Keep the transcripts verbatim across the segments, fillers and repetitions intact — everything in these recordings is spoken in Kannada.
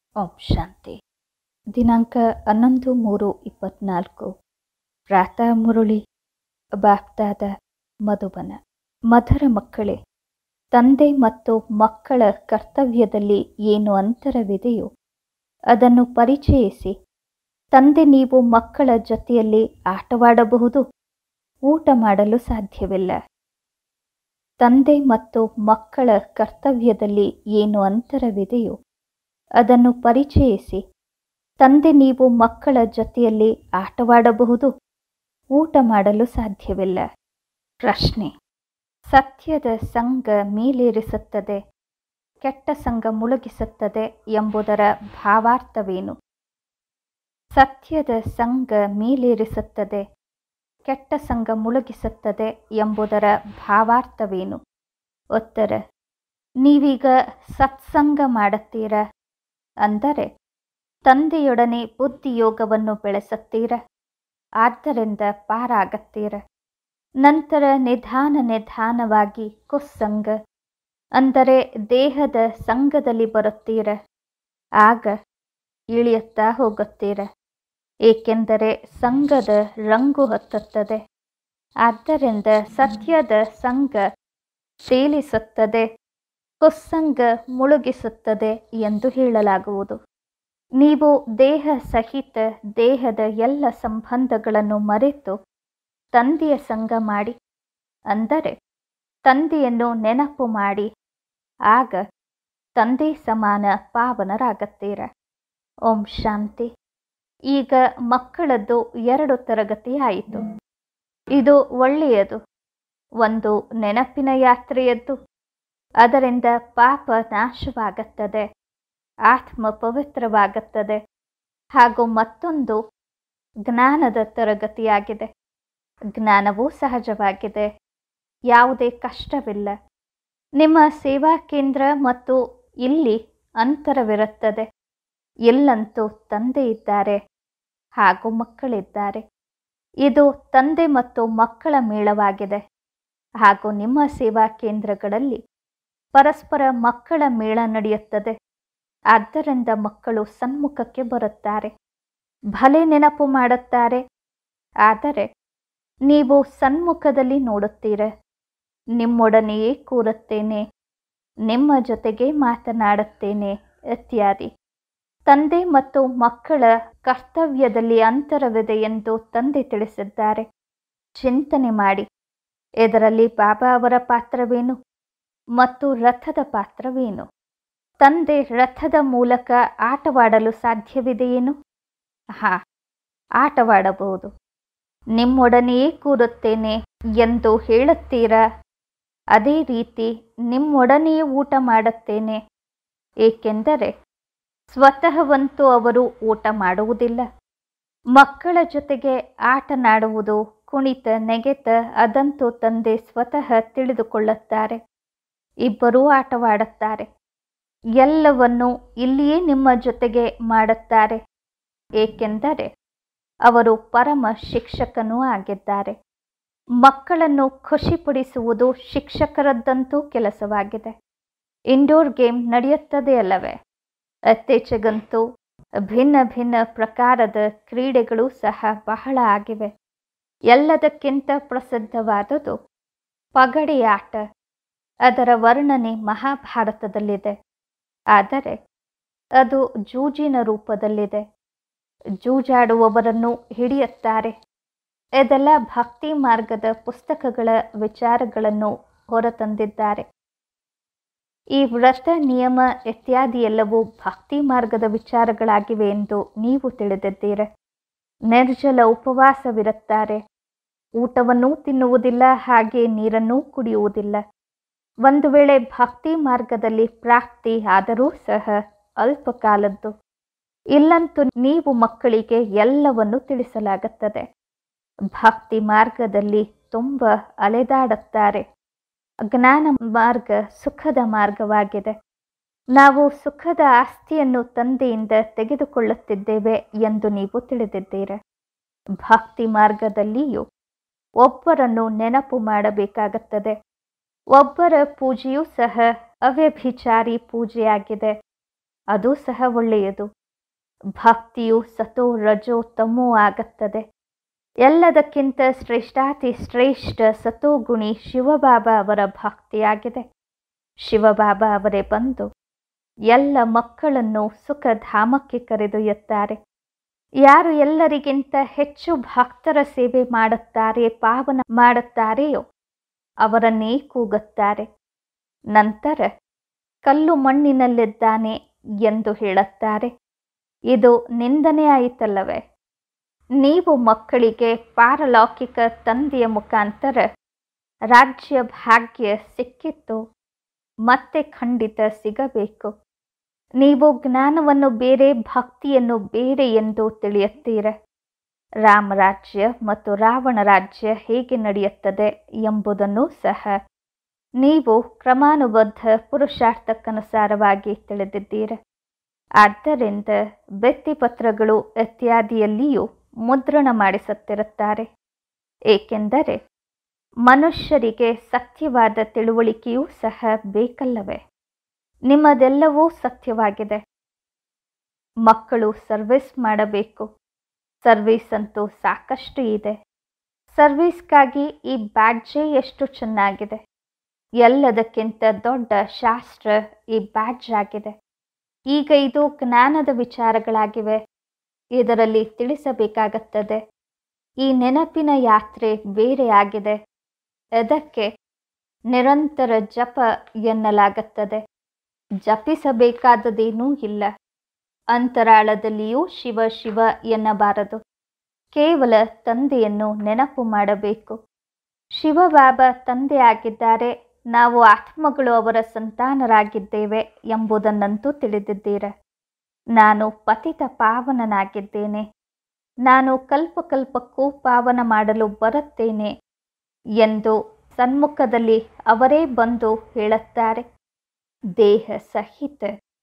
ಓಂ ಶಾಂತಿ. ದಿನಾಂಕ ಹನ್ನೊಂದು ಮೂರು ಇಪ್ಪತ್ನಾಲ್ಕು. ಪ್ರಾತಃ ಮುರುಳಿ. ಬಾಪ್ದಾದ ಮಧುಬನ. ಮಧುರ ಮಕ್ಕಳೇ, ತಂದೆ ಮತ್ತು ಮಕ್ಕಳ ಕರ್ತವ್ಯದಲ್ಲಿ ಏನು ಅಂತರವಿದೆಯೋ ಅದನ್ನು ಪರಿಚಯಿಸಿ. ತಂದೆ ನೀವು ಮಕ್ಕಳ ಜೊತೆಯಲ್ಲಿ ಆಟವಾಡಬಹುದು, ಊಟ ಮಾಡಲು ಸಾಧ್ಯವಿಲ್ಲ. ತಂದೆ ಮತ್ತು ಮಕ್ಕಳ ಕರ್ತವ್ಯದಲ್ಲಿ ಏನು ಅಂತರವಿದೆಯೋ ಅದನ್ನು ಪರಿಚಯಿಸಿ. ತಂದೆ ನೀವು ಮಕ್ಕಳ ಜೊತೆಯಲ್ಲಿ ಆಟವಾಡಬಹುದು, ಊಟ ಮಾಡಲು ಸಾಧ್ಯವಿಲ್ಲ. ಪ್ರಶ್ನೆ: ಸತ್ಯದ ಸಂಘ ಮೇಲೇರಿಸುತ್ತದೆ, ಕೆಟ್ಟ ಸಂಘ ಮುಳುಗಿಸುತ್ತದೆ ಎಂಬುದರ ಭಾವಾರ್ಥವೇನು? ಸತ್ಯದ ಸಂಘ ಮೇಲೇರಿಸುತ್ತದೆ, ಕೆಟ್ಟ ಸಂಘ ಮುಳುಗಿಸುತ್ತದೆ ಎಂಬುದರ ಭಾವಾರ್ಥವೇನು? ಉತ್ತರ: ನೀವೀಗ ಸತ್ಸಂಗ ಮಾಡುತ್ತೀರಾ ಅಂದರೆ ತಂದೆಯೊಡನೆ ಬುದ್ಧಿಯೋಗವನ್ನು ಬೆಳೆಸುತ್ತೀರ, ಆದ್ದರಿಂದ ಪಾರಾಗುತ್ತೀರ. ನಂತರ ನಿಧಾನ ನಿಧಾನವಾಗಿ ಕುಸ್ಸಂಗ ಅಂದರೆ ದೇಹದ ಸಂಘದಲ್ಲಿ ಬರುತ್ತೀರ, ಆಗ ಇಳಿಯುತ್ತಾ ಹೋಗುತ್ತೀರ. ಏಕೆಂದರೆ ಸಂಘದ ರಂಗು ಹತ್ತುತ್ತದೆ. ಆದ್ದರಿಂದ ಸತ್ಯದ ಸಂಘ ತೇಲಿಸುತ್ತದೆ, ಕುಸ್ಸಂಗ ಮುಳುಗಿಸುತ್ತದೆ ಎಂದು ಹೇಳಲಾಗುವುದು. ನೀವು ದೇಹ ಸಹಿತ ದೇಹದ ಎಲ್ಲ ಸಂಬಂಧಗಳನ್ನು ಮರೆತು ತಂದೆಯ ಸಂಘ ಮಾಡಿ, ಅಂದರೆ ತಂದೆಯನ್ನು ನೆನಪು ಮಾಡಿ, ಆಗ ತಂದೆ ಸಮಾನ ಪಾವನರಾಗುತ್ತೀರ. ಓಂ ಶಾಂತಿ. ಈಗ ಮಕ್ಕಳದ್ದು ಎರಡು ತರಗತಿ ಆಯಿತು. ಇದು ಒಳ್ಳೆಯದು. ಒಂದು ನೆನಪಿನ ಯಾತ್ರೆಯದ್ದು, ಅದರಿಂದ ಪಾಪ ನಾಶವಾಗುತ್ತದೆ, ಆತ್ಮ ಪವಿತ್ರವಾಗುತ್ತದೆ. ಹಾಗೂ ಮತ್ತೊಂದು ಜ್ಞಾನದ ತರಗತಿಯಾಗಿದೆ. ಜ್ಞಾನವೂ ಸಹಜವಾಗಿದೆ, ಯಾವುದೇ ಕಷ್ಟವಿಲ್ಲ. ನಿಮ್ಮ ಸೇವಾ ಕೇಂದ್ರ ಮತ್ತು ಇಲ್ಲಿ ಅಂತರವಿರುತ್ತದೆ. ಇಲ್ಲಂತೂ ತಂದೆ ಇದ್ದಾರೆ ಹಾಗೂ ಮಕ್ಕಳಿದ್ದಾರೆ. ಇದು ತಂದೆ ಮತ್ತು ಮಕ್ಕಳ ಮೇಳವಾಗಿದೆ. ಹಾಗೂ ನಿಮ್ಮ ಸೇವಾ ಕೇಂದ್ರಗಳಲ್ಲಿ ಪರಸ್ಪರ ಮಕ್ಕಳ ಮೇಳ ನಡೆಯುತ್ತದೆ. ಆದ್ದರಿಂದ ಮಕ್ಕಳು ಸನ್ಮುಖಕ್ಕೆ ಬರುತ್ತಾರೆ, ಭಲೆ ನೆನಪು ಮಾಡುತ್ತಾರೆ. ಆದರೆ ನೀವು ಸನ್ಮುಖದಲ್ಲಿ ನೋಡುತ್ತೀರ, ನಿಮ್ಮೊಡನೆಯೇ ಕೂರುತ್ತೇನೆ, ನಿಮ್ಮ ಜೊತೆಗೆ ಮಾತನಾಡುತ್ತೇನೆ ಇತ್ಯಾದಿ. ತಂದೆ ಮತ್ತು ಮಕ್ಕಳ ಕರ್ತವ್ಯದಲ್ಲಿ ಅಂತರವಿದೆ ಎಂದು ತಂದೆ ತಿಳಿಸಿದ್ದಾರೆ. ಚಿಂತನೆ ಮಾಡಿ, ಇದರಲ್ಲಿ ಬಾಬಾ ಅವರ ಪಾತ್ರವೇನು ಮತ್ತು ರಥದ ಪಾತ್ರವೇನು? ತಂದೆ ರಥದ ಮೂಲಕ ಆಟವಾಡಲು ಸಾಧ್ಯವಿದೆಯೇನು? ಹಾ, ಆಟವಾಡಬಹುದು. ನಿಮ್ಮೊಡನೆಯೇ ಕೂರುತ್ತೇನೆ ಎಂದು ಹೇಳುತ್ತೀರಾ, ಅದೇ ರೀತಿ ನಿಮ್ಮೊಡನೆಯೇ ಊಟ ಮಾಡುತ್ತೇನೆ. ಏಕೆಂದರೆ ಸ್ವತಃವಂತೂ ಅವರು ಊಟ ಮಾಡುವುದಿಲ್ಲ. ಮಕ್ಕಳ ಜೊತೆಗೆ ಆಟನಾಡುವುದು, ಕುಣಿತ ನೆಗೆತ ಅದಂತೂ ತಂದೆ ಸ್ವತಃ ತಿಳಿದುಕೊಳ್ಳುತ್ತಾರೆ. ಇಬ್ಬರೂ ಆಟವಾಡುತ್ತಾರೆ. ಎಲ್ಲವನ್ನೂ ಇಲ್ಲಿಯೇ ನಿಮ್ಮ ಜೊತೆಗೆ ಮಾಡುತ್ತಾರೆ. ಏಕೆಂದರೆ ಅವರು ಪರಮ ಶಿಕ್ಷಕನೂ ಆಗಿದ್ದಾರೆ. ಮಕ್ಕಳನ್ನು ಖುಷಿಪಡಿಸುವುದು ಶಿಕ್ಷಕರದ್ದಂತೂ ಕೆಲಸವಾಗಿದೆ. ಇಂಡೋರ್ ಗೇಮ್ ನಡೆಯುತ್ತದೆ ಅಲ್ಲವೇ? ಇತ್ತೀಚೆಗಂತೂ ಭಿನ್ನ ಭಿನ್ನ ಪ್ರಕಾರದ ಕ್ರೀಡೆಗಳು ಸಹ ಬಹಳ ಆಗಿವೆ. ಎಲ್ಲದಕ್ಕಿಂತ ಪ್ರಸಿದ್ಧವಾದುದು ಪಗಡೆ ಆಟ. ಅದರ ವರ್ಣನೆ ಮಹಾಭಾರತದಲ್ಲಿದೆ. ಆದರೆ ಅದು ಜೂಜಿನ ರೂಪದಲ್ಲಿದೆ. ಜೂಜಾಡುವವರನ್ನು ಹಿಡಿಯುತ್ತಾರೆ. ಇದೆಲ್ಲ ಭಕ್ತಿ ಮಾರ್ಗದ ಪುಸ್ತಕಗಳ ವಿಚಾರಗಳನ್ನು ಹೊರತಂದಿದ್ದಾರೆ. ಈ ವ್ರತ ನಿಯಮ ಇತ್ಯಾದಿ ಎಲ್ಲವೂ ಭಕ್ತಿ ಮಾರ್ಗದ ವಿಚಾರಗಳಾಗಿವೆ ಎಂದು ನೀವು ತಿಳಿದಿದ್ದೀರ. ನಿರ್ಜಲ ಉಪವಾಸವಿರುತ್ತಾರೆ. ಊಟವನ್ನೂ ತಿನ್ನುವುದಿಲ್ಲ, ಹಾಗೆ ನೀರನ್ನೂ ಕುಡಿಯುವುದಿಲ್ಲ. ಒಂದು ವೇಳೆ ಭಕ್ತಿ ಮಾರ್ಗದಲ್ಲಿ ಪ್ರಾಪ್ತಿ ಆದರೂ ಸಹ ಅಲ್ಪ ಕಾಲದ್ದು. ಇಲ್ಲಂತೂ ನೀವು ಮಕ್ಕಳಿಗೆ ಎಲ್ಲವನ್ನು ತಿಳಿಸಲಾಗುತ್ತದೆ. ಭಕ್ತಿ ಮಾರ್ಗದಲ್ಲಿ ತುಂಬ ಅಲೆದಾಡುತ್ತಾರೆ. ಜ್ಞಾನ ಮಾರ್ಗ ಸುಖದ ಮಾರ್ಗವಾಗಿದೆ. ನಾವು ಸುಖದ ಆಸ್ತಿಯನ್ನು ತಂದೆಯಿಂದ ತೆಗೆದುಕೊಳ್ಳುತ್ತಿದ್ದೇವೆ ಎಂದು ನೀವು ತಿಳಿದಿದ್ದೀರ. ಭಕ್ತಿ ಮಾರ್ಗದಲ್ಲಿಯೂ ಒಬ್ಬರನ್ನು ನೆನಪು ಮಾಡಬೇಕಾಗುತ್ತದೆ. ಒಬ್ಬರ ಪೂಜೆಯೂ ಸಹ ಅವ್ಯಭಿಚಾರಿ ಪೂಜೆಯಾಗಿದೆ. ಅದು ಸಹ ಒಳ್ಳೆಯದು. ಭಕ್ತಿಯು ಸತೋ ರಜೋ ತಮೋ ಆಗುತ್ತದೆ. ಎಲ್ಲದಕ್ಕಿಂತ ಶ್ರೇಷ್ಠಾತಿ ಶ್ರೇಷ್ಠ ಸತೋಗುಣಿ ಶಿವಬಾಬಾ ಅವರ ಭಕ್ತಿಯಾಗಿದೆ. ಶಿವಬಾಬಾ ಅವರೇ ಬಂದು ಎಲ್ಲ ಮಕ್ಕಳನ್ನು ಸುಖಧಾಮಕ್ಕೆ ಕರೆದೊಯ್ಯುತ್ತಾರೆ. ಯಾರು ಎಲ್ಲರಿಗಿಂತ ಹೆಚ್ಚು ಭಕ್ತರ ಸೇವೆ ಮಾಡುತ್ತಾರೆ, ಪಾವನ ಮಾಡುತ್ತಾರೆಯೋ ಅವರನ್ನೇ ಕೂಗುತ್ತಾರೆ. ನಂತರ ಕಲ್ಲು ಮಣ್ಣಿನಲ್ಲಿದ್ದಾನೆ ಎಂದು ಹೇಳುತ್ತಾರೆ. ಇದು ನಿಂದನೆ ಆಯಿತಲ್ಲವೇ? ನೀವು ಮಕ್ಕಳಿಗೆ ಪಾರಲೌಕಿಕ ತಂದೆಯ ಮುಖಾಂತರ ರಾಜ್ಯ ಭಾಗ್ಯ ಸಿಕ್ಕಿತ್ತು, ಮತ್ತೆ ಖಂಡಿತ ಸಿಗಬೇಕು. ನೀವು ಜ್ಞಾನವನ್ನು ಬೇರೆ, ಭಕ್ತಿಯನ್ನು ಬೇರೆ ಎಂದು ತಿಳಿಯುತ್ತೀರ. ರಾಮರಾಜ್ಯ ಮತ್ತು ರಾವಣ ರಾಜ್ಯ ಹೇಗೆ ನಡೆಯುತ್ತದೆ ಎಂಬುದನ್ನು ಸಹ ನೀವು ಕ್ರಮಾನುಬದ್ಧ ಪುರುಷಾರ್ಥಕ್ಕನುಸಾರವಾಗಿ ತಿಳಿದಿದ್ದೀರ. ಆದ್ದರಿಂದ ಭಿತ್ತಿಪತ್ರಗಳು ಇತ್ಯಾದಿಯಲ್ಲಿಯೂ ಮುದ್ರಣ ಮಾಡಿಸುತ್ತಿರುತ್ತಾರೆ. ಏಕೆಂದರೆ ಮನುಷ್ಯರಿಗೆ ಸತ್ಯವಾದ ತಿಳುವಳಿಕೆಯೂ ಸಹ ಬೇಕಲ್ಲವೇ? ನಿಮ್ಮದೆಲ್ಲವೂ ಸತ್ಯವಾಗಿದೆ. ಮಕ್ಕಳು ಸರ್ವಿಸ್ ಮಾಡಬೇಕು. ಸರ್ವಿಸ್ ಅಂತೂ ಸಾಕಷ್ಟು ಇದೆ. ಸರ್ವಿಸ್ಗಾಗಿ ಈ ಬ್ಯಾಡ್ಜೇ ಎಷ್ಟು ಚೆನ್ನಾಗಿದೆ. ಎಲ್ಲದಕ್ಕಿಂತ ದೊಡ್ಡ ಶಾಸ್ತ್ರ ಈ ಬ್ಯಾಡ್ಜ್ ಆಗಿದೆ. ಈಗ ಇದು ಜ್ಞಾನದ ವಿಚಾರಗಳಾಗಿವೆ. ಇದರಲ್ಲಿ ತಿಳಿಸಬೇಕಾಗುತ್ತದೆ. ಈ ನೆನಪಿನ ಯಾತ್ರೆ ಬೇರೆ ಆಗಿದೆ. ಇದಕ್ಕೆ ನಿರಂತರ ಜಪ ಎನ್ನಲಾಗುತ್ತದೆ. ಜಪಿಸಬೇಕಾದದೇನೂ ಇಲ್ಲ. ಅಂತರಾಳದಲ್ಲಿಯೂ ಶಿವ ಶಿವ ಎನ್ನಬಾರದು. ಕೇವಲ ತಂದೆಯನ್ನು ನೆನಪು ಮಾಡಬೇಕು. ಶಿವಬಾಬಾ ತಂದೆ ಆಗಿದ್ದಾರೆ. ನಾವು ಆತ್ಮಗಳು ಅವರ ಸಂತಾನರಾಗಿದ್ದೇವೆ ಎಂಬುದನ್ನಂತೂ ತಿಳಿದಿದ್ದೀರ. ನಾನು ಪತಿತ ಪಾವನನಾಗಿದ್ದೇನೆ. ನಾನು ಕಲ್ಪಕಲ್ಪಕ್ಕೂ ಪಾವನ ಮಾಡಲು ಬರುತ್ತೇನೆ ಎಂದು ಸನ್ಮುಖದಲ್ಲಿ ಅವರೇ ಬಂದು ಹೇಳುತ್ತಾರೆ. ದೇಹ ಸಹಿತ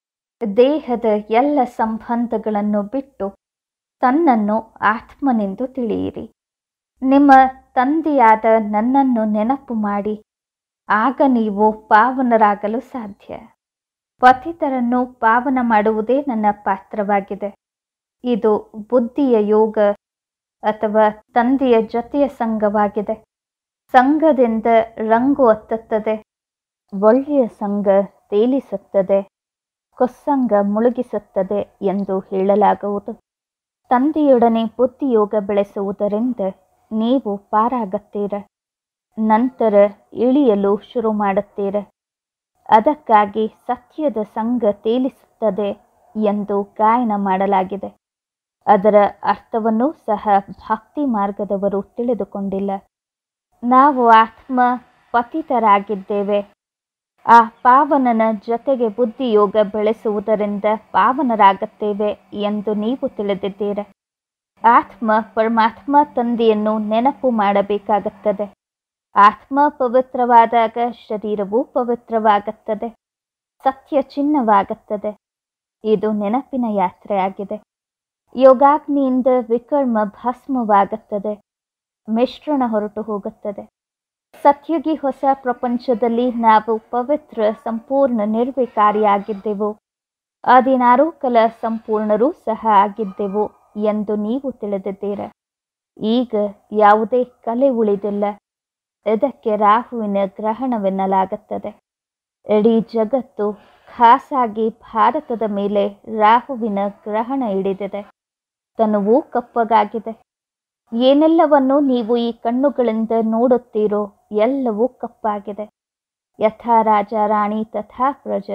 ದೇಹದ ಎಲ್ಲ ಸಂಬಂಧಗಳನ್ನು ಬಿಟ್ಟು ತನ್ನನ್ನು ಆತ್ಮನೆಂದು ತಿಳಿಯಿರಿ. ನಿಮ್ಮ ತಂದೆಯಾದ ನನ್ನನ್ನು ನೆನಪು ಮಾಡಿ. ಆಗ ನೀವು ಪಾವನರಾಗಲು ಸಾಧ್ಯ. ಪತಿತರನ್ನು ಪಾವನ ಮಾಡುವುದೇ ನನ್ನ ಪಾತ್ರವಾಗಿದೆ. ಇದು ಬುದ್ಧಿಯ ಯೋಗ ಅಥವಾ ತಂದೆಯ ಜೊತೆಯ ಸಂಘವಾಗಿದೆ. ಸಂಘದಿಂದ ರಂಗು ಹತ್ತುತ್ತದೆ. ಒಳ್ಳೆಯ ಸಂಘ ತೇಲಿಸುತ್ತದೆ, ಕೊಸ್ಸಂಗ ಮುಳುಗಿಸುತ್ತದೆ ಎಂದು ಹೇಳಲಾಗುವುದು. ತಂದೆಯೊಡನೆ ಬುದ್ಧಿಯೋಗ ಬೆಳೆಸುವುದರಿಂದ ನೀವು ಪಾರಾಗುತ್ತೀರ. ನಂತರ ಇಳಿಯಲು ಶುರು ಮಾಡುತ್ತೀರ. ಅದಕ್ಕಾಗಿ ಸತ್ಯದ ಸಂಘ ತೇಲಿಸುತ್ತದೆ ಎಂದು ಗಾಯನ ಮಾಡಲಾಗಿದೆ. ಅದರ ಅರ್ಥವನ್ನೂ ಸಹ ಭಕ್ತಿ ಮಾರ್ಗದವರು ತಿಳಿದುಕೊಂಡಿಲ್ಲ. ನಾವು ಆತ್ಮ ಪತಿತರಾಗಿದ್ದೇವೆ. ಆ ಪಾವನನ ಜೊತೆಗೆ ಬುದ್ಧಿಯೋಗ ಬೆಳೆಸುವುದರಿಂದ ಪಾವನರಾಗುತ್ತೇವೆ ಎಂದು ನೀವು ತಿಳಿದಿದ್ದೀರ. ಆತ್ಮ ಪರಮಾತ್ಮ ತಂದೆಯನ್ನು ನೆನಪು ಮಾಡಬೇಕಾಗುತ್ತದೆ. ಆತ್ಮ ಪವಿತ್ರವಾದಾಗ ಶರೀರವೂ ಪವಿತ್ರವಾಗುತ್ತದೆ, ಸತ್ಯ ಚಿನ್ನವಾಗುತ್ತದೆ. ಇದು ನೆನಪಿನ ಯಾತ್ರೆಯಾಗಿದೆ. ಯೋಗಾಗ್ನಿಯಿಂದ ವಿಕರ್ಮ ಭಸ್ಮವಾಗುತ್ತದೆ, ಮಿಶ್ರಣ ಹೊರಟು ಹೋಗುತ್ತದೆ. ಸತ್ಯುಗಿ ಹೊಸ ಪ್ರಪಂಚದಲ್ಲಿ ನಾವು ಪವಿತ್ರ ಸಂಪೂರ್ಣ ನಿರ್ವಿಕಾರಿಯಾಗಿದ್ದೆವು. ಹದಿನಾರು ಕಲ ಸಂಪೂರ್ಣರೂ ಸಹ ಆಗಿದ್ದೆವು ಎಂದು ನೀವು ತಿಳಿದಿದ್ದೀರ. ಈಗ ಯಾವುದೇ ಕಲೆ ಉಳಿದಿಲ್ಲ. ಇದಕ್ಕೆ ರಾಹುವಿನ ಗ್ರಹಣವೆನ್ನಲಾಗುತ್ತದೆ. ಇಡೀ ಜಗತ್ತು ಖಾಸಾಗಿ ಭಾರತದ ಮೇಲೆ ರಾಹುವಿನ ಗ್ರಹಣ ಹಿಡಿದಿದೆ. ತನುವೂ ಕಪ್ಪಗಾಗಿದೆ. ಏನೆಲ್ಲವನ್ನು ನೀವು ಈ ಕಣ್ಣುಗಳಿಂದ ನೋಡುತ್ತೀರೋ ಎಲ್ಲವೂ ಕಪ್ಪಾಗಿದೆ. ಯಥಾ ರಾಜ ರಾಣಿ ತಥಾ ಪ್ರಜ.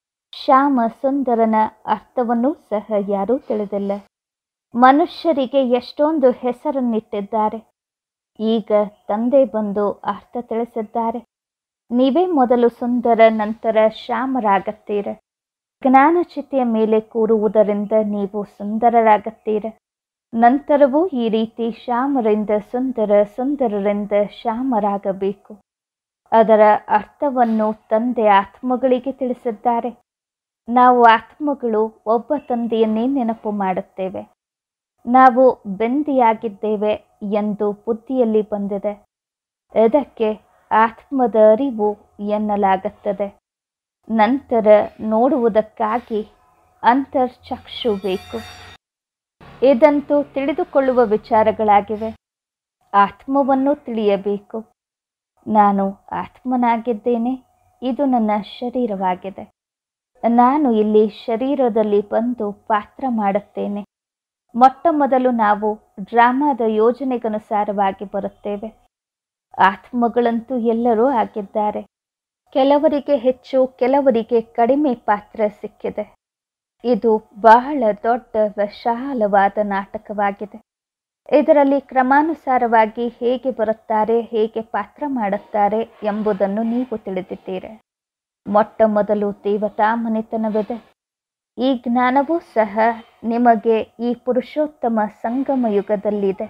ಶ್ಯಾಮ ಸುಂದರನ ಅರ್ಥವನ್ನೂ ಸಹ ಯಾರೂ ತಿಳಿದಿಲ್ಲ. ಮನುಷ್ಯರಿಗೆ ಎಷ್ಟೊಂದು ಹೆಸರನ್ನಿಟ್ಟಿದ್ದಾರೆ. ಈಗ ತಂದೆ ಬಂದು ಅರ್ಥ ತಿಳಿಸಿದ್ದಾರೆ. ನೀವೇ ಮೊದಲು ಸುಂದರ, ನಂತರ ಶ್ಯಾಮರಾಗುತ್ತೀರ. ಜ್ಞಾನಚಿತೆಯ ಮೇಲೆ ಕೂರುವುದರಿಂದ ನೀವು ಸುಂದರರಾಗುತ್ತೀರ. ನಂತರವೂ ಈ ರೀತಿ ಶ್ಯಾಮರಿಂದ ಸುಂದರ, ಸುಂದರರಿಂದ ಶ್ಯಾಮರಾಗಬೇಕು. ಅದರ ಅರ್ಥವನ್ನು ತಂದೆ ಆತ್ಮಗಳಿಗೆ ತಿಳಿಸಿದ್ದಾರೆ. ನಾವು ಆತ್ಮಗಳು ಒಬ್ಬ ತಂದೆಯನ್ನೇ ನೆನಪು ಮಾಡುತ್ತೇವೆ. ನಾವು ಬೆಂದಿಯಾಗಿದ್ದೇವೆ ಎಂದು ಬುದ್ಧಿಯಲ್ಲಿ ಬಂದಿದೆ. ಇದಕ್ಕೆ ಆತ್ಮದ ಅರಿವು ಎನ್ನಲಾಗುತ್ತದೆ. ನಂತರ ನೋಡುವುದಕ್ಕಾಗಿ ಅಂತರ್ಚಕ್ಷು ಬೇಕು. ಇದಂತೂ ತಿಳಿದುಕೊಳ್ಳುವ ವಿಚಾರಗಳಾಗಿವೆ. ಆತ್ಮವನ್ನು ತಿಳಿಯಬೇಕು. ನಾನು ಆತ್ಮನಾಗಿದ್ದೇನೆ, ಇದು ನನ್ನ ಶರೀರವಾಗಿದೆ. ನಾನು ಇಲ್ಲಿ ಶರೀರದಲ್ಲಿ ಬಂದು ಪಾತ್ರ ಮಾಡುತ್ತೇನೆ. ಮೊಟ್ಟ ಮೊದಲು ನಾವು ಡ್ರಾಮಾದ ಯೋಜನೆಗನುಸಾರವಾಗಿ ಬರುತ್ತೇವೆ. ಆತ್ಮಗಳಂತೂ ಎಲ್ಲರೂ ಆಗಿದ್ದಾರೆ. ಕೆಲವರಿಗೆ ಹೆಚ್ಚು, ಕೆಲವರಿಗೆ ಕಡಿಮೆ ಪಾತ್ರ ಸಿಕ್ಕಿದೆ. ಇದು ಬಹಳ ದೊಡ್ಡ ವಿಶಾಲವಾದ ನಾಟಕವಾಗಿದೆ. ಇದರಲ್ಲಿ ಕ್ರಮಾನುಸಾರವಾಗಿ ಹೇಗೆ ಬರುತ್ತಾರೆ, ಹೇಗೆ ಪಾತ್ರ ಮಾಡುತ್ತಾರೆ ಎಂಬುದನ್ನು ನೀವು ತಿಳಿದಿದ್ದೀರಿ. ಮೊಟ್ಟ ಮೊದಲು ದೇವತಾ ಮನೆತನವಿದೆ. ಈ ಜ್ಞಾನವೂ ಸಹ ನಿಮಗೆ ಈ ಪುರುಷೋತ್ತಮ ಸಂಗಮ ಯುಗದಲ್ಲಿದೆ.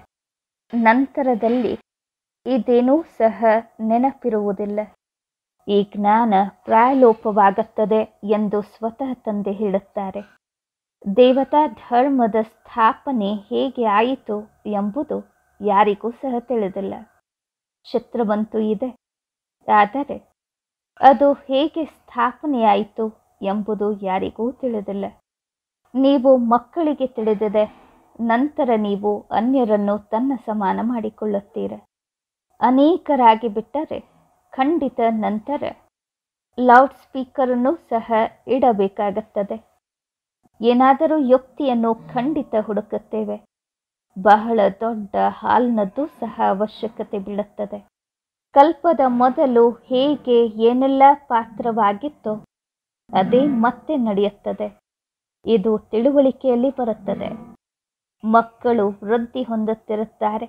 ನಂತರದಲ್ಲಿ ಇದೇನೂ ಸಹ ನೆನಪಿರುವುದಿಲ್ಲ. ಈ ಜ್ಞಾನ ಪ್ರಾಯಲೋಪವಾಗುತ್ತದೆ ಎಂದು ಸ್ವತಃ ತಂದೆ ಹೇಳುತ್ತಾರೆ. ದೇವತಾ ಧರ್ಮದ ಸ್ಥಾಪನೆ ಹೇಗೆ ಆಯಿತು ಎಂಬುದು ಯಾರಿಗೂ ಸಹ ತಿಳಿದಿಲ್ಲ. ಚಿತ್ರವಂತೂ ಇದೆ, ಆದರೆ ಅದು ಹೇಗೆ ಸ್ಥಾಪನೆಯಾಯಿತು ಎಂಬುದು ಯಾರಿಗೂ ತಿಳಿದಿಲ್ಲ. ನೀವು ಮಕ್ಕಳಿಗೆ ತಿಳಿದಿದೆ, ನಂತರ ನೀವು ಅನ್ಯರನ್ನು ತನ್ನ ಸಮಾನ ಮಾಡಿಕೊಳ್ಳುತ್ತೀರ. ಅನೇಕರಾಗಿ ಬಿಟ್ಟರೆ ಖಂಡಿತ ನಂತರ ಲೌಡ್ ಸ್ಪೀಕರನ್ನು ಸಹ ಇಡಬೇಕಾಗುತ್ತದೆ. ಏನಾದರೂ ಯುಕ್ತಿಯನ್ನು ಖಂಡಿತ ಹುಡುಕುತ್ತೇವೆ. ಬಹಳ ದೊಡ್ಡ ಹಾಲ್ನದ್ದು ಸಹ ಅವಶ್ಯಕತೆ ಬೀಳುತ್ತದೆ. ಕಲ್ಪದ ಮೊದಲು ಹೇಗೆ ಏನೆಲ್ಲ ಪಾತ್ರವಾಗಿತ್ತೋ ಅದೇ ಮತ್ತೆ ನಡೆಯುತ್ತದೆ. ಇದು ತಿಳುವಳಿಕೆಯಲ್ಲಿ ಬರುತ್ತದೆ. ಮಕ್ಕಳು ವೃದ್ಧಿ ಹೊಂದುತ್ತಿರುತ್ತಾರೆ.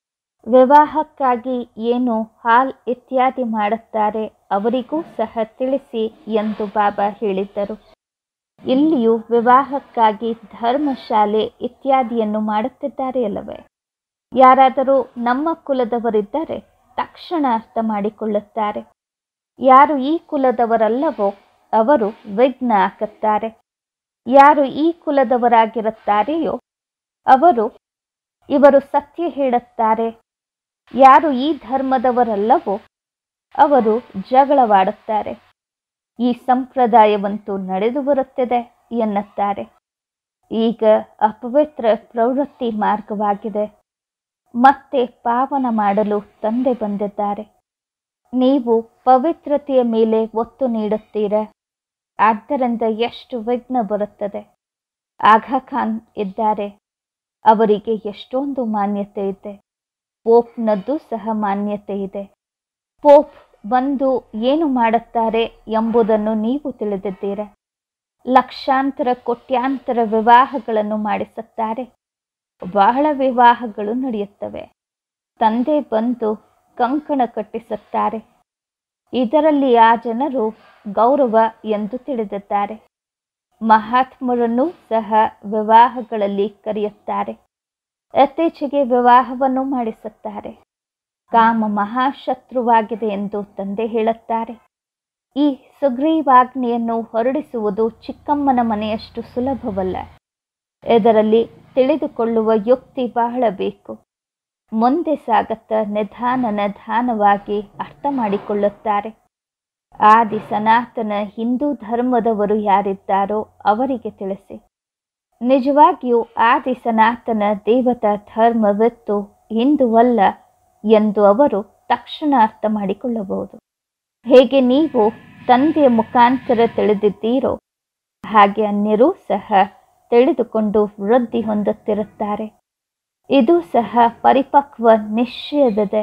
ವಿವಾಹಕ್ಕಾಗಿ ಏನು ಹಾಲ್ ಇತ್ಯಾದಿ ಮಾಡುತ್ತಾರೆ ಅವರಿಗೂ ಸಹ ತಿಳಿಸಿ ಎಂದು ಬಾಬಾ ಹೇಳಿದ್ದರು. ಇಲ್ಲಿಯೂ ವಿವಾಹಕ್ಕಾಗಿ ಧರ್ಮಶಾಲೆ ಇತ್ಯಾದಿಯನ್ನು ಮಾಡುತ್ತಿದ್ದಾರೆ ಅಲ್ಲವೇ? ಯಾರಾದರೂ ನಮ್ಮ ಕುಲದವರಿದ್ದರೆ ತಕ್ಷಣ ಅರ್ಥ ಮಾಡಿಕೊಳ್ಳುತ್ತಾರೆ. ಯಾರು ಈ ಕುಲದವರಲ್ಲವೋ ಅವರು ವಿಘ್ನ ಹಾಕುತ್ತಾರೆ. ಯಾರು ಈ ಕುಲದವರಾಗಿರುತ್ತಾರೆಯೋ ಅವರು ಇವರು ಸತ್ಯ ಹೇಳುತ್ತಾರೆ. ಯಾರು ಈ ಧರ್ಮದವರಲ್ಲವೋ ಅವರು ಜಗಳವಾಡುತ್ತಾರೆ. ಈ ಸಂಪ್ರದಾಯವಂತೂ ನಡೆದು ಬರುತ್ತಿದೆ ಎನ್ನುತ್ತಾರೆ. ಈಗ ಅಪವಿತ್ರ ಪ್ರವೃತ್ತಿ ಮಾರ್ಗವಾಗಿದೆ. ಮತ್ತೆ ಪಾವನ ಮಾಡಲು ತಂದೆ ಬಂದಿದ್ದಾರೆ. ನೀವು ಪವಿತ್ರತೆಯ ಮೇಲೆ ಒತ್ತು ನೀಡುತ್ತೀರ. ಆದ್ದರಿಂದ ಎಷ್ಟು ವಿಘ್ನ ಬರುತ್ತದೆ. ಆಗಾ ಖಾನ್ ಇದ್ದಾರೆ, ಅವರಿಗೆ ಎಷ್ಟೊಂದು ಮಾನ್ಯತೆ ಇದೆ. ಪೋಪ್ನದ್ದು ಸಹ ಮಾನ್ಯತೆ ಇದೆ. ಪೋಪ್ ಬಂದು ಏನು ಮಾಡುತ್ತಾರೆ ಎಂಬುದನ್ನು ನೀವು ತಿಳಿದಿದ್ದೀರ. ಲಕ್ಷಾಂತರ ಕೋಟ್ಯಾಂತರ ವಿವಾಹಗಳನ್ನು ಮಾಡಿಸುತ್ತಾರೆ. ಬಹಳ ವಿವಾಹಗಳು ನಡೆಯುತ್ತವೆ. ತಂದೆ ಬಂದು ಕಂಕಣ ಕಟ್ಟಿಸುತ್ತಾರೆ. ಇದರಲ್ಲಿ ಆ ಜನರು ಗೌರವ ಎಂದು ತಿಳಿದಿದ್ದಾರೆ. ಮಹಾತ್ಮರನ್ನು ಸಹ ವಿವಾಹಗಳಲ್ಲಿ ಕರೆಯುತ್ತಾರೆ. ಇತ್ತೀಚೆಗೆ ವಿವಾಹವನ್ನು ಮಾಡಿಸುತ್ತಾರೆ. ಕಾಮ ಮಹಾಶತ್ರುವಾಗಿದೆ ಎಂದು ತಂದೆ ಹೇಳುತ್ತಾರೆ. ಈ ಸುಗ್ರೀವಾಜ್ಞೆಯನ್ನು ಹೊರಡಿಸುವುದು ಚಿಕ್ಕಮ್ಮನ ಮನೆಯಷ್ಟು ಸುಲಭವಲ್ಲ. ಇದರಲ್ಲಿ ತಿಳಿದುಕೊಳ್ಳುವ ಯುಕ್ತಿ ಬಹಳ ಬೇಕು. ಮುಂದೆ ಸಾಗುತ್ತಾ ನಿಧಾನ ನಿಧಾನವಾಗಿ ಅರ್ಥ ಮಾಡಿಕೊಳ್ಳುತ್ತಾರೆ. ಆದಿ ಸನಾತನ ಹಿಂದೂ ಧರ್ಮದವರು ಯಾರಿದ್ದಾರೋ ಅವರಿಗೆ ತಿಳಿಸಿ. ನಿಜವಾಗಿಯೂ ಆದಿ ಸನಾತನ ದೇವತಾ ಧರ್ಮವಿತ್ತು, ಹಿಂದುವಲ್ಲ ಎಂದು ಅವರು ತಕ್ಷಣ ಅರ್ಥ ಮಾಡಿಕೊಳ್ಳಬಹುದು. ಹೇಗೆ ನೀವು ತಂದೆಯ ಮುಖಾಂತರ ತಿಳಿದಿದ್ದೀರೋ ಹಾಗೆ ಅನ್ಯರೂ ಸಹ ತಿಳಿದುಕೊಂಡು ವೃದ್ಧಿ ಹೊಂದುತ್ತಿರುತ್ತಾರೆ. ಇದು ಸಹ ಪರಿಪಕ್ವ ನಿಶ್ಚಯವಿದೆ.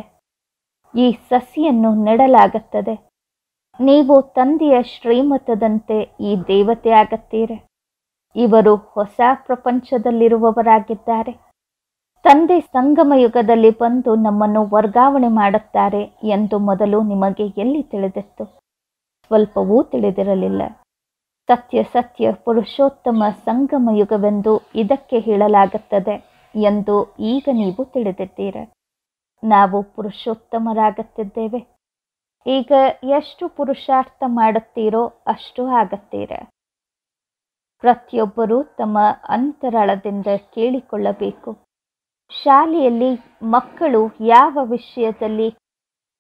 ಈ ಸಸಿಯನ್ನು ನೆಡಲಾಗುತ್ತದೆ. ನೀವು ತಂದೆಯ ಶ್ರೀಮತದಂತೆ ಈ ದೇವತೆ ಆಗುತ್ತೀರಿ. ಇವರು ಹೊಸ ಪ್ರಪಂಚದಲ್ಲಿರುವವರಾಗಿದ್ದಾರೆ. ತಂದೆ ಸಂಗಮ ಯುಗದಲ್ಲಿ ಬಂದು ನಮ್ಮನ್ನು ವರ್ಗಾವಣೆ ಮಾಡುತ್ತಾರೆ ಎಂದು ಮೊದಲು ನಿಮಗೆ ಎಲ್ಲಿ ತಿಳಿದಿತ್ತು? ಸ್ವಲ್ಪವೂ ತಿಳಿದಿರಲಿಲ್ಲ. ಸತ್ಯ ಸತ್ಯ ಪುರುಷೋತ್ತಮ ಸಂಗಮ ಯುಗವೆಂದು ಇದಕ್ಕೆ ಹೇಳಲಾಗುತ್ತದೆ ಎಂದು ಈಗ ನೀವು ತಿಳಿದಿದ್ದೀರ. ನಾವು ಪುರುಷೋತ್ತಮರಾಗುತ್ತಿದ್ದೇವೆ. ಈಗ ಎಷ್ಟು ಪುರುಷಾರ್ಥ ಮಾಡುತ್ತೀರೋ ಅಷ್ಟು ಆಗುತ್ತೀರ. ಪ್ರತಿಯೊಬ್ಬರೂ ತಮ್ಮ ಅಂತರಾಳದಿಂದ ಕೇಳಿಕೊಳ್ಳಬೇಕು. ಶಾಲೆಯಲ್ಲಿ ಮಕ್ಕಳು ಯಾವ ವಿಷಯದಲ್ಲಿ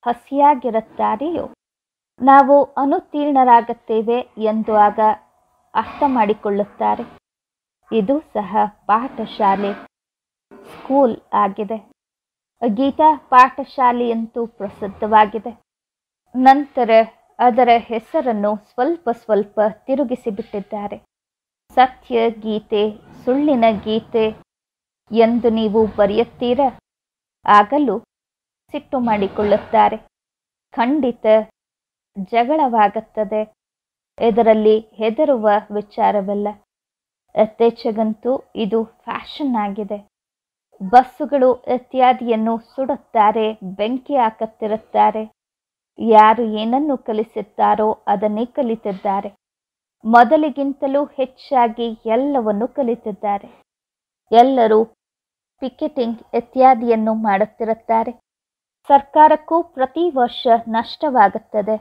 ಹಸಿಯಾಗಿರುತ್ತಾರೆಯೋ ನಾವು ಅನುತ್ತೀರ್ಣರಾಗುತ್ತೇವೆ ಎಂದು ಆಗ ಅರ್ಥ ಮಾಡಿಕೊಳ್ಳುತ್ತಾರೆ. ಇದು ಸಹ ಪಾಠಶಾಲೆ, ಸ್ಕೂಲ್ ಆಗಿದೆ. ಗೀತಾ ಪಾಠಶಾಲೆಯಂತೂ ಪ್ರಸಿದ್ಧವಾಗಿದೆ. ನಂತರ ಅದರ ಹೆಸರನ್ನು ಸ್ವಲ್ಪ ಸ್ವಲ್ಪ ತಿರುಗಿಸಿಬಿಟ್ಟಿದ್ದಾರೆ. ಸತ್ಯ ಗೀತೆ, ಸುಳ್ಳಿನ ಗೀತೆ ಎಂದು ನೀವು ಬರೆಯುತ್ತೀರಾ? ಆಗಲೂ ಸಿಟ್ಟು ಮಾಡಿಕೊಳ್ಳುತ್ತಾರೆ. ಖಂಡಿತ ಜಗಳವಾಗುತ್ತದೆ. ಇದರಲ್ಲಿ ಹೆದರುವ ವಿಚಾರವಿಲ್ಲ. ಇತ್ತೀಚೆಗಂತೂ ಇದು ಫ್ಯಾಷನ್ ಆಗಿದೆ. ಬಸ್ಸುಗಳು ಇತ್ಯಾದಿಯನ್ನು ಸುಡುತ್ತಾರೆ, ಬೆಂಕಿ ಹಾಕುತ್ತಿರುತ್ತಾರೆ. ಯಾರು ಏನನ್ನು ಕಲಿಸುತ್ತಾರೋ ಅದನ್ನೇ ಕಲಿತಿದ್ದಾರೆ. ಮೊದಲಿಗಿಂತಲೂ ಹೆಚ್ಚಾಗಿ ಎಲ್ಲವನ್ನು ಕಲಿತಿದ್ದಾರೆ. ಎಲ್ಲರೂ ಪಿಕೆಟಿಂಗ್ ಇತ್ಯಾದಿಯನ್ನು ಮಾಡುತ್ತಿರುತ್ತಾರೆ. ಸರ್ಕಾರಕ್ಕೂ ಪ್ರತಿ ವರ್ಷ ನಷ್ಟವಾಗುತ್ತದೆ.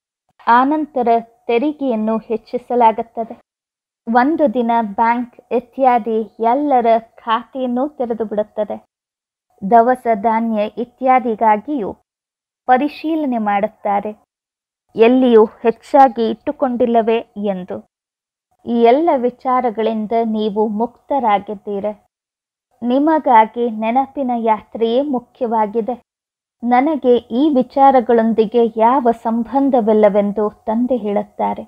ಆನಂತರ ತೆರಿಗೆಯನ್ನು ಹೆಚ್ಚಿಸಲಾಗುತ್ತದೆ. ಒಂದು ದಿನ ಬ್ಯಾಂಕ್ ಇತ್ಯಾದಿ ಎಲ್ಲರ ಖಾತೆಯನ್ನು ತೆರೆದು ಬಿಡುತ್ತದೆ. ದವಸ ಧಾನ್ಯ ಇತ್ಯಾದಿಗಾಗಿಯೂ ಪರಿಶೀಲನೆ ಮಾಡುತ್ತಾರೆ, ಎಲ್ಲಿಯೂ ಹೆಚ್ಚಾಗಿ ಇಟ್ಟುಕೊಂಡಿಲ್ಲವೇ ಎಂದು. ಈ ಎಲ್ಲ ವಿಚಾರಗಳಿಂದ ನೀವು ಮುಕ್ತರಾಗಿದ್ದೀರ. ನಿಮಗಾಗಿ ನೆನಪಿನ ಯಾತ್ರೆಯೇ ಮುಖ್ಯವಾಗಿದೆ. ನನಗೆ ಈ ವಿಚಾರಗಳೊಂದಿಗೆ ಯಾವ ಸಂಬಂಧವಿಲ್ಲವೆಂದು ತಂದೆ ಹೇಳುತ್ತಾರೆ.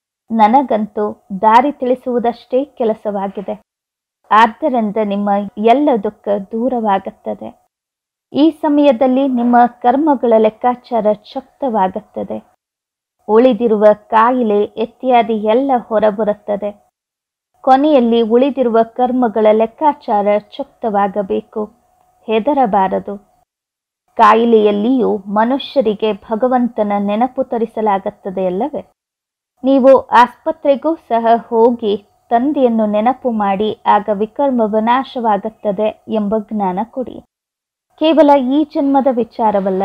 ನನಗಂತೂ ದಾರಿ ತಿಳಿಸುವುದಷ್ಟೇ ಕೆಲಸವಾಗಿದೆ. ಆದ್ದರಿಂದ ನಿಮ್ಮ ಎಲ್ಲ ದುಃಖ ದೂರವಾಗುತ್ತದೆ. ಈ ಸಮಯದಲ್ಲಿ ನಿಮ್ಮ ಕರ್ಮಗಳ ಲೆಕ್ಕಾಚಾರ ಚುಕ್ತವಾಗುತ್ತದೆ. ಉಳಿದಿರುವ ಕಾಯಿಲೆ ಇತ್ಯಾದಿ ಎಲ್ಲ ಹೊರಬರುತ್ತದೆ. ಕೊನೆಯಲ್ಲಿ ಉಳಿದಿರುವ ಕರ್ಮಗಳ ಲೆಕ್ಕಾಚಾರ ಚುಕ್ತವಾಗಬೇಕು. ಹೆದರಬಾರದು. ಕಾಯಿಲೆಯಲ್ಲಿಯೂ ಮನುಷ್ಯರಿಗೆ ಭಗವಂತನ ನೆನಪು ತರಿಸಲಾಗುತ್ತದೆ ಅಲ್ಲವೇ? ನೀವು ಆಸ್ಪತ್ರೆಗೂ ಸಹ ಹೋಗಿ ತಂದೆಯನ್ನು ನೆನಪು ಮಾಡಿ ಆಗ ವಿಕರ್ಮ ವಿನಾಶವಾಗುತ್ತದೆ ಎಂಬ ಜ್ಞಾನ ಕೊಡಿ. ಕೇವಲ ಈ ಜನ್ಮದ ವಿಚಾರವಲ್ಲ,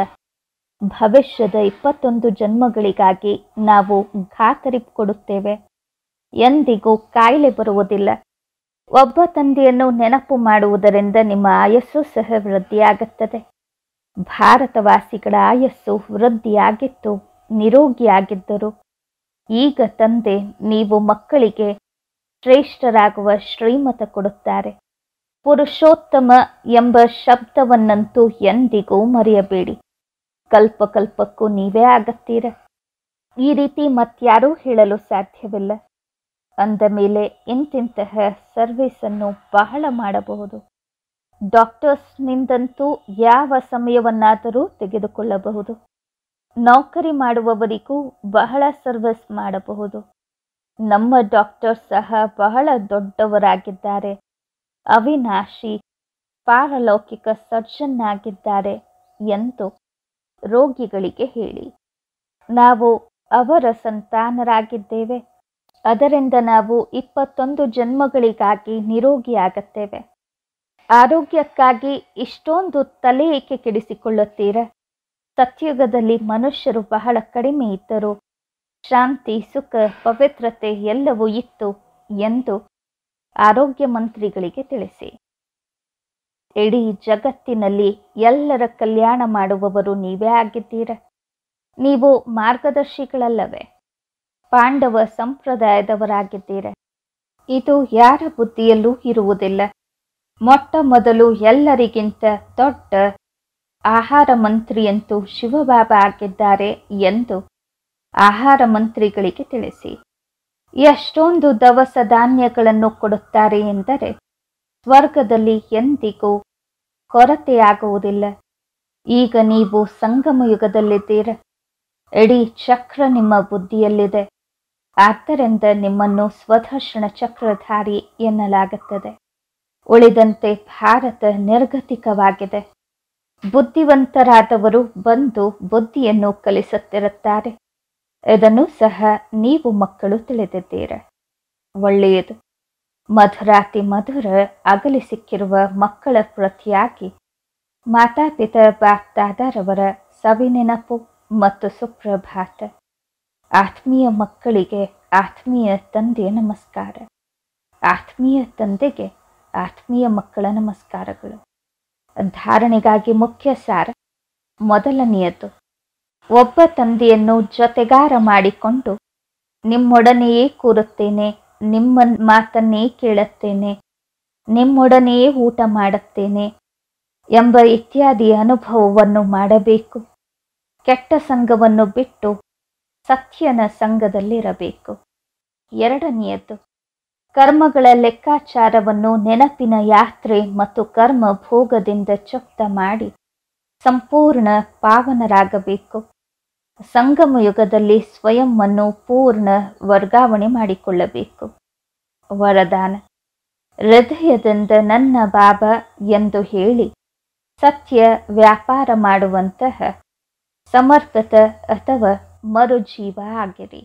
ಭವಿಷ್ಯದ ಇಪ್ಪತ್ತೊಂದು ಜನ್ಮಗಳಿಗಾಗಿ ನಾವು ಖಾತರಿ ಕೊಡುತ್ತೇವೆ. ಎಂದಿಗೂ ಕಾಯಿಲೆ ಬರುವುದಿಲ್ಲ. ಒಬ್ಬ ತಂದೆಯನ್ನು ನೆನಪು ಮಾಡುವುದರಿಂದ ನಿಮ್ಮ ಆಯಸ್ಸು ಸಹ ವೃದ್ಧಿಯಾಗುತ್ತದೆ. ಭಾರತವಾಸಿಗಳ ಆಯಸ್ಸು ವೃದ್ಧಿಯಾಗಿತ್ತು, ನಿರೋಗಿಯಾಗಿದ್ದರು. ಈಗ ತಂದೆ ನೀವು ಮಕ್ಕಳಿಗೆ ಶ್ರೇಷ್ಠರಾಗುವ ಶ್ರೀಮತ ಕೊಡುತ್ತಾರೆ. ಪುರುಷೋತ್ತಮ ಎಂಬ ಶಬ್ದವನ್ನಂತೂ ಎಂದಿಗೂ ಮರೆಯಬೇಡಿ. ಕಲ್ಪಕಲ್ಪಕ್ಕೂ ನೀವೇ ಆಗುತ್ತೀರ. ಈ ರೀತಿ ಮತ್ಯಾರೂ ಹೇಳಲು ಸಾಧ್ಯವಿಲ್ಲ. ಅಂದ ಮೇಲೆ ಇಂತಿಂತಹ ಸರ್ವಿಸನ್ನು ಬಹಳ ಮಾಡಬಹುದು. ಡಾಕ್ಟರ್ಸ್ನಿಂದಂತೂ ಯಾವ ಸಮಯವನ್ನಾದರೂ ತೆಗೆದುಕೊಳ್ಳಬಹುದು. ನೌಕರಿ ಮಾಡುವವರಿಗೂ ಬಹಳ ಸರ್ವಿಸ್ ಮಾಡಬಹುದು. ನಮ್ಮ ಡಾಕ್ಟರ್ ಸಹ ಬಹಳ ದೊಡ್ಡವರಾಗಿದ್ದಾರೆ. ಅವಿನಾಶಿ ಪಾರಲೌಕಿಕ ಸರ್ಜನ್ ಆಗಿದ್ದಾರೆ ಎಂದು ರೋಗಿಗಳಿಗೆ ಹೇಳಿ. ನಾವು ಅವರ ಸಂತಾನರಾಗಿದ್ದೇವೆ. ಅದರಿಂದ ನಾವು ಇಪ್ಪತ್ತೊಂದು ಜನ್ಮಗಳಿಗಾಗಿ ನಿರೋಗಿಯಾಗುತ್ತೇವೆ. ಆರೋಗ್ಯಕ್ಕಾಗಿ ಇಷ್ಟೊಂದು ತಲೆ ಏಕೆ ಕೆಡಿಸಿಕೊಳ್ಳುತ್ತೀರ? ಸತ್ಯುಗದಲ್ಲಿ ಮನುಷ್ಯರು ಬಹಳ ಕಡಿಮೆ ಇದ್ದರು. ಶಾಂತಿ, ಸುಖ, ಪವಿತ್ರತೆ ಎಲ್ಲವೂ ಇತ್ತು ಎಂದು ಆರೋಗ್ಯ ಮಂತ್ರಿಗಳಿಗೆ ತಿಳಿಸಿ. ಇಡೀ ಜಗತ್ತಿನಲ್ಲಿ ಎಲ್ಲರ ಕಲ್ಯಾಣ ಮಾಡುವವರು ನೀವೇ ಆಗಿದ್ದೀರ. ನೀವು ಮಾರ್ಗದರ್ಶಿಗಳಲ್ಲವೇ? ಪಾಂಡವ ಸಂಪ್ರದಾಯದವರಾಗಿದ್ದೀರ. ಇದು ಯಾರ ಬುದ್ಧಿಯಲ್ಲೂ ಇರುವುದಿಲ್ಲ. ಮೊಟ್ಟ ಮೊದಲು ಎಲ್ಲರಿಗಿಂತ ದೊಡ್ಡ ಆಹಾರ ಮಂತ್ರಿಯಂತೂ ಶಿವಬಾಬಾ ಆಗಿದ್ದಾರೆ ಎಂದು ಆಹಾರ ಮಂತ್ರಿಗಳಿಗೆ ತಿಳಿಸಿ. ಎಷ್ಟೊಂದು ದವಸ ಧಾನ್ಯಗಳನ್ನು ಕೊಡುತ್ತಾರೆ ಎಂದರೆ ಸ್ವರ್ಗದಲ್ಲಿ ಎಂದಿಗೂ ಕೊರತೆಯಾಗುವುದಿಲ್ಲ. ಈಗ ನೀವು ಸಂಗಮ ಯುಗದಲ್ಲಿದ್ದೀರ. ಇಡೀ ಚಕ್ರ ನಿಮ್ಮ ಬುದ್ಧಿಯಲ್ಲಿದೆ. ಆದ್ದರಿಂದ ನಿಮ್ಮನ್ನು ಸ್ವದರ್ಶನ ಚಕ್ರಧಾರಿ ಎನ್ನಲಾಗುತ್ತದೆ. ಉಳಿದಂತೆ ಭಾರತ ನಿರ್ಗತಿಕವಾಗಿದೆ. ಬುದ್ಧಿವಂತರಾದವರು ಬಂದು ಬುದ್ಧಿಯನ್ನು ಕಲಿಸುತ್ತಿರುತ್ತಾರೆ. ಇದನ್ನು ಸಹ ನೀವು ಮಕ್ಕಳು ತಿಳಿದಿದ್ದೀರ. ಒಳ್ಳೆಯದು. ಮಧುರಾತಿ ಮಧುರ ಅಗಲಿ ಸಿಕ್ಕಿರುವ ಮಕ್ಕಳ ಪ್ರತಿಯಾಗಿ ಮಾತಾಪಿತ ಬಾಪ್ದಾದರವರ ಸವಿನೆನಪು ಮತ್ತು ಸುಪ್ರಭಾತ. ಆತ್ಮೀಯ ಮಕ್ಕಳಿಗೆ ಆತ್ಮೀಯ ತಂದೆಯ ನಮಸ್ಕಾರ. ಆತ್ಮೀಯ ತಂದೆಗೆ ಆತ್ಮೀಯ ಮಕ್ಕಳ ನಮಸ್ಕಾರಗಳು. ಧಾರಣೆಗಾಗಿ ಮುಖ್ಯ ಸಾರ. ಮೊದಲನೆಯದು, ಒಬ್ಬ ತಂದೆಯನ್ನು ಜೊತೆಗಾರ ಮಾಡಿಕೊಂಡು ನಿಮ್ಮೊಡನೆಯೇ ಕೂರುತ್ತೇನೆ ನಿಮ್ಮ ಮಾತನ್ನೇ ಕೇಳುತ್ತೇನೆ, ನಿಮ್ಮೊಡನೆಯೇ ಊಟ ಮಾಡುತ್ತೇನೆ ಎಂಬ ಇತ್ಯಾದಿ ಅನುಭವವನ್ನು ಮಾಡಬೇಕು. ಕೆಟ್ಟ ಸಂಘವನ್ನು ಬಿಟ್ಟು ಸತ್ಯನ ಸಂಘದಲ್ಲಿರಬೇಕು. ಎರಡನೆಯದು, ಕರ್ಮಗಳ ಲೆಕ್ಕಾಚಾರವನ್ನು ನೆನಪಿನ ಯಾತ್ರೆ ಮತ್ತು ಕರ್ಮ ಭೋಗದಿಂದ ಚುಕ್ತ ಮಾಡಿ ಸಂಪೂರ್ಣ ಪಾವನರಾಗಬೇಕು. ಸಂಗಮ ಯುಗದಲ್ಲಿ ಸ್ವಯಂವನ್ನು ಪೂರ್ಣ ವರ್ಗಾವಣೆ ಮಾಡಿಕೊಳ್ಳಬೇಕು. ವರದಾನ: ಹೃದಯದಿಂದ ನನ್ನ ಬಾಬಾ ಎಂದು ಹೇಳಿ ಸತ್ಯ ವ್ಯಾಪಾರ ಮಾಡುವಂತಹ ಸಮರ್ಪಿತ ಅಥವಾ ಮರುಜೀವ ಆಗಿರಿ.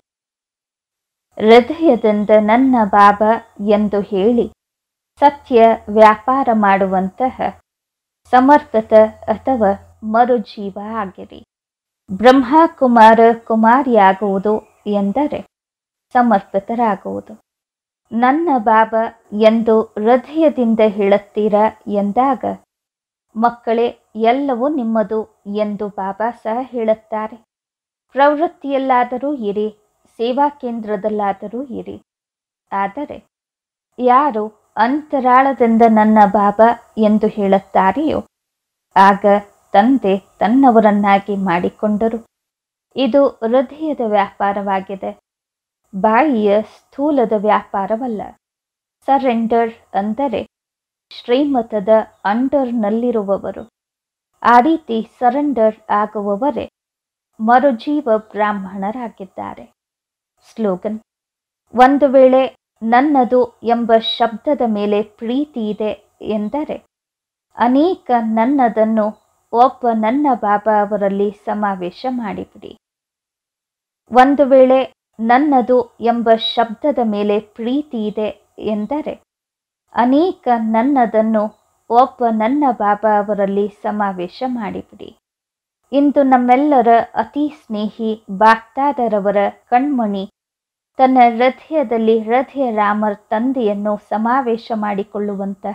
ಹೃದಯದಿಂದ ನನ್ನ ಬಾಬಾ ಎಂದು ಹೇಳಿ ಸತ್ಯ ವ್ಯಾಪಾರ ಮಾಡುವಂತಹ ಸಮರ್ಪಿತ ಅಥವಾ ಮರುಜೀವ ಆಗಿರಿ. ಬ್ರಹ್ಮ ಕುಮಾರ ಕುಮಾರಿಯಾಗುವುದು ಎಂದರೆ ಸಮರ್ಪಿತರಾಗುವುದು. ನನ್ನ ಬಾಬಾ ಎಂದು ಹೃದಯದಿಂದ ಹೇಳುತ್ತೀರಾ ಎಂದಾಗ, ಮಕ್ಕಳೇ ಎಲ್ಲವೂ ನಿಮ್ಮದು ಎಂದು ಬಾಬಾ ಸಹ ಹೇಳುತ್ತಾರೆ. ಪ್ರವೃತ್ತಿಯಲ್ಲಾದರೂ ಇರಿ, ಸೇವಾ ಕೇಂದ್ರದಲ್ಲಾದರೂ ಇರಿ. ಆದರೆ ಯಾರು ಅಂತರಾಳದಿಂದ ನನ್ನ ಬಾಬಾ ಎಂದು ಹೇಳುತ್ತಾರೆಯೋ ಆಗ ತಂದೆ ತನ್ನವರನ್ನಾಗಿ ಮಾಡಿಕೊಂಡರು. ಇದು ಹೃದಯದ ವ್ಯಾಪಾರವಾಗಿದೆ, ಬಾಯಿಯ ಸ್ಥೂಲದ ವ್ಯಾಪಾರವಲ್ಲ. ಸರೆಂಡರ್ ಅಂದರೆ ಶ್ರೀಮತದ ಅಂಡರ್ನಲ್ಲಿರುವವರು. ಆ ರೀತಿ ಸರೆಂಡರ್ ಆಗುವವರೇ ಮರುಜೀವ ಬ್ರಾಹ್ಮಣರಾಗಿದ್ದಾರೆ. ಸ್ಲೋಗನ್: ಒಂದು ವೇಳೆ ನನ್ನದು ಎಂಬ ಶಬ್ದದ ಮೇಲೆ ಪ್ರೀತಿ ಇದೆ ಎಂದರೆ ಅನೇಕ ನನ್ನದನ್ನು ಒಬ್ಬ ನನ್ನ ಬಾಬಾ ಅವರಲ್ಲಿ ಸಮಾವೇಶ ಮಾಡಿಬಿಡಿ. ಒಂದು ವೇಳೆ ನನ್ನದು ಎಂಬ ಶಬ್ದದ ಮೇಲೆ ಪ್ರೀತಿ ಇದೆ ಎಂದರೆ ಅನೇಕ ನನ್ನದನ್ನು ಒಬ್ಬ ನನ್ನ ಬಾಬಾ ಅವರಲ್ಲಿ ಸಮಾವೇಶ ಮಾಡಿಬಿಡಿ. ಇಂದು ನಮ್ಮೆಲ್ಲರ ಅತಿ ಸ್ನೇಹಿ ಬಾಗ್ದಾದರವರ ಕಣ್ಮಣಿ ತನ್ನ ಹೃದಯದಲ್ಲಿ ಹೃದಯ ರಾಮರ್ ತಂದೆಯನ್ನು ಸಮಾವೇಶ ಮಾಡಿಕೊಳ್ಳುವಂತಹ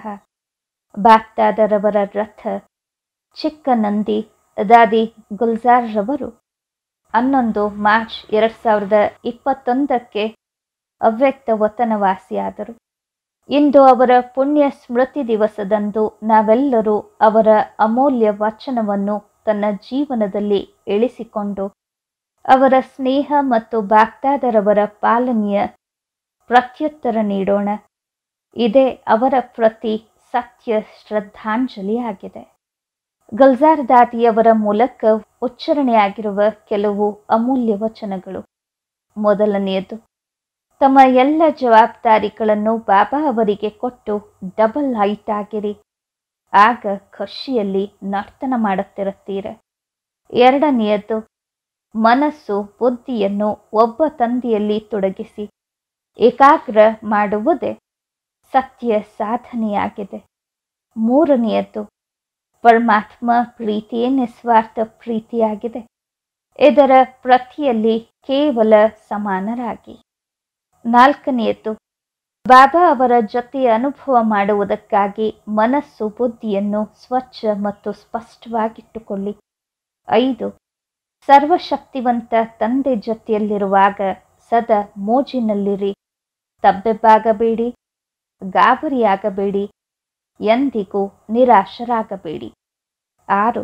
ಬಾಗ್ದಾದರವರ ರಥ ಚಿಕ್ಕ ನಂದಿ ದಾದಿ ಗುಲ್ಜಾರ್ ರವರು ಹನ್ನೊಂದು ಮಾರ್ಚ್ ಎರಡು ಸಾವಿರದ ಇಪ್ಪತ್ತೊಂದಕ್ಕೆ ಅವ್ಯಕ್ತ ವತನವಾಸಿಯಾದರು. ಇಂದು ಅವರ ಪುಣ್ಯ ಸ್ಮೃತಿ ದಿವಸದಂದು ನಾವೆಲ್ಲರೂ ಅವರ ಅಮೂಲ್ಯ ವಚನವನ್ನು ತನ್ನ ಜೀವನದಲ್ಲಿ ಇಳಿಸಿಕೊಂಡು ಅವರ ಸ್ನೇಹ ಮತ್ತು ಬಾಗ್ದಾದರವರ ಪಾಲನೆಯ ಪ್ರತ್ಯುತ್ತರ ನೀಡೋಣ. ಇದೇ ಅವರ ಪ್ರತಿ ಸತ್ಯ ಶ್ರದ್ಧಾಂಜಲಿಯಾಗಿದೆ. ಗುಲ್ಜಾರ್ ದಾದಿಯವರ ಮೂಲಕ ಉಚ್ಚಾರಣೆಯಾಗಿರುವ ಕೆಲವು ಅಮೂಲ್ಯ ವಚನಗಳು. ಮೊದಲನೆಯದು, ತಮ್ಮ ಎಲ್ಲ ಜವಾಬ್ದಾರಿಗಳನ್ನು ಬಾಬಾ ಅವರಿಗೆ ಕೊಟ್ಟು ಡಬಲ್ ಹೈಟ್ ಆಗಿರಿ, ಆಗ ಖುಷಿಯಲ್ಲಿ ನರ್ತನ ಮಾಡುತ್ತಿರುತ್ತೀರ. ಎರಡನೆಯದು, ಮನಸ್ಸು ಬುದ್ಧಿಯನ್ನು ಒಬ್ಬ ತಂದೆಯಲ್ಲಿ ತೊಡಗಿಸಿ ಏಕಾಗ್ರ ಮಾಡುವುದೇ ಸತ್ಯ ಸಾಧನೆಯಾಗಿದೆ. ಮೂರನೆಯದು, ಪರಮಾತ್ಮ ಪ್ರೀತಿಯೇ ನಿಸ್ವಾರ್ಥ ಪ್ರೀತಿಯಾಗಿದೆ. ಇದರ ಪ್ರತಿಯಲ್ಲಿ ಕೇವಲ ಸಮಾನರಾಗಿ. ನಾಲ್ಕನೆಯದು, ಬಾಬಾ ಅವರ ಜೊತೆ ಅನುಭವ ಮಾಡುವುದಕ್ಕಾಗಿ ಮನಸ್ಸು ಬುದ್ಧಿಯನ್ನು ಸ್ವಚ್ಛ ಮತ್ತು ಸ್ಪಷ್ಟವಾಗಿಟ್ಟುಕೊಳ್ಳಿ. ಐದು, ಸರ್ವಶಕ್ತಿವಂತ ತಂದೆ ಜೊತೆಯಲ್ಲಿರುವಾಗ ಸದಾ ಮೋಜಿನಲ್ಲಿರಿ, ತಬ್ಬೆಬ್ಬಾಗಬೇಡಿ, ಗಾಬರಿಯಾಗಬೇಡಿ, ಎಂದಿಗೂ ನಿರಾಶರಾಗಬೇಡಿ. ಆರು,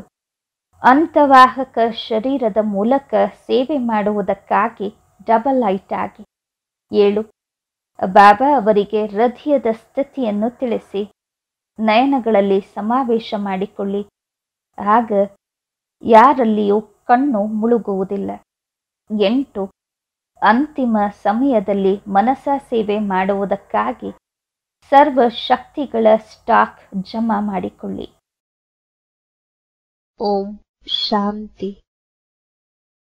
ಅಂತವಾಹಕ ಶರೀರದ ಮೂಲಕ ಸೇವೆ ಮಾಡುವುದಕ್ಕಾಗಿ ಡಬಲ್ ಹೈಟ್ ಆಗಿ. ಏಳು, ಬಾಬಾ ಅವರಿಗೆ ಹೃದಯದ ಸ್ಥಿತಿಯನ್ನು ತಿಳಿಸಿ ನಯನಗಳಲ್ಲಿ ಸಮಾವೇಶ ಮಾಡಿಕೊಳ್ಳಿ, ಆಗ ಯಾರಲ್ಲಿಯೂ ಕಣ್ಣು ಮುಳುಗುವುದಿಲ್ಲ. ಎಂಟು, ಅಂತಿಮ ಸಮಯದಲ್ಲಿ ಮನಸ ಸೇವೆ ಮಾಡುವುದಕ್ಕಾಗಿ ಸರ್ವ ಶಕ್ತಿಗಳ ಸ್ಟಾಕ್ ಜಮಾ ಮಾಡಿಕೊಳ್ಳಿ. ಓಂ ಶಾಂತಿ.